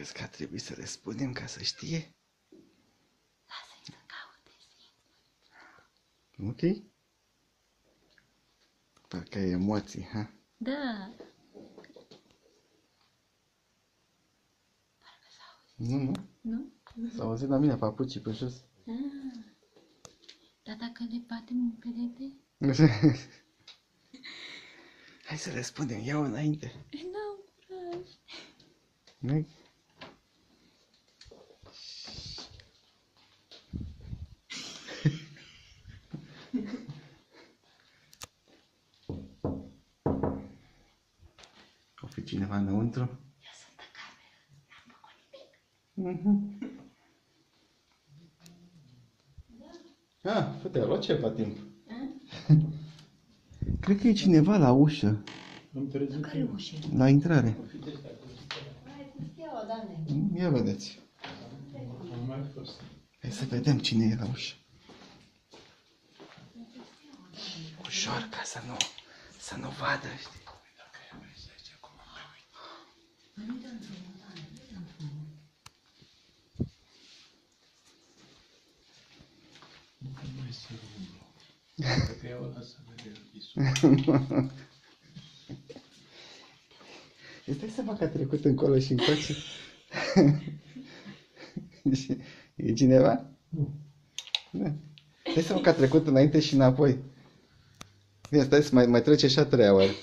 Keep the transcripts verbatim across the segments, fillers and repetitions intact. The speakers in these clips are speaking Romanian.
Crezi că ar trebui să le spunem ca să știe? Lasă-i să caute Ok? Parcă ai emoții, ha? Da. Parcă s-auzi. Nu, nu. Nu? S-au auzit la mine papucii pe jos. Ah. Dar dacă le batem în perete? Hai să le spunem, iau înainte. N-am curaj. Nu? O fi cineva înăuntru? Eu sunt în cameră. N-am făcut nimic. Mhm. Ah, frate, a luat ceva timp. Cred că e cineva la ușă, La care ușă? la intrare. Hai cu steaua, Doamne. Ia vedeți. Hai să vedem cine e la ușă. Ușor, ca să nu, să nu vadă, știi? Îți dai seama că a trecut încolo și încoace? E cineva? Nu. Da. Dai seama că a trecut înainte și înapoi. Bine, stai să mai, mai trece și a treia oară.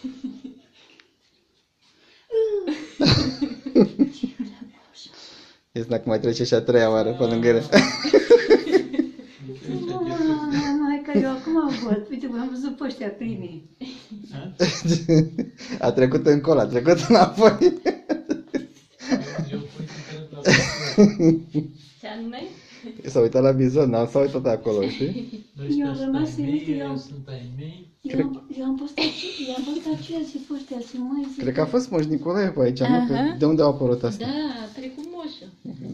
Este dacă mai trece și a treia oară pe lângă ele. Mai că eu acum văd. Uite, am văzut pe ăștia primii. A trecut încolo, a trecut înapoi. Ce anume? S-a uitat la bizon, n-am s-a uitat acolo, știi? Eu am rămas în uite, eu am- sunt ai mei. Eu am- Eu am postat și eu am postat și azi pe ăștia și mai zic. Cred că a fost Moș Nicolae pe aici, nu? Că Aha. de unde au apărut asta? Da, a trecut moșul.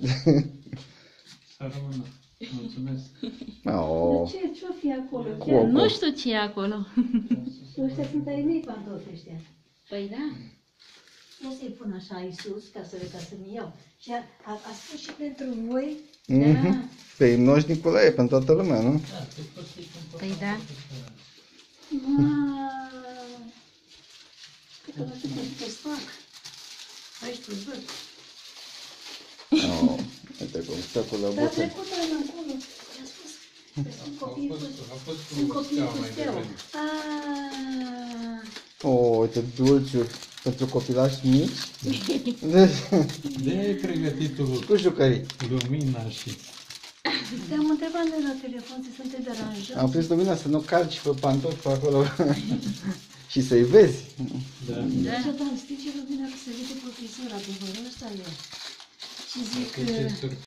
Să rămână. Mulțumesc. Oh. Ce, ce-o fi acolo? Cu Chiar o- nu știu ce e acolo. Ăștia sunt ai mei pantofi ăștia. Păi da. O să-i pun așa în sus ca să le ca să-mi iau. Și a, a, a spus și pentru voi. Mhm. Pe Moș Nicolae, pentru toată lumea, nu? Da, te poți să-i cumpăr. Păi da. Ma. Cred că nu știu cum să fac. Aici tu văd. Oh. Uite cum stă cu Dar a lăbuță. trecut ăla încolo. I-a spus că sunt A copii fost, cu... a fost Sunt cu copii steaua cu mai steaua. devreme. Aaaa. Oh, uite, dulciuri pentru copilași mici. De-aia ai pregătit tu Cu jucării. lumina și... Te-am întrebat noi la telefon să sunt te deranjat. Am prins lumina să nu calci pe pantofi pe acolo. Și să-i vezi. Da. Da. Și atunci, știi ce lumina că se vede profesora, adevărul ăsta e. Și zic... Ce surpriză.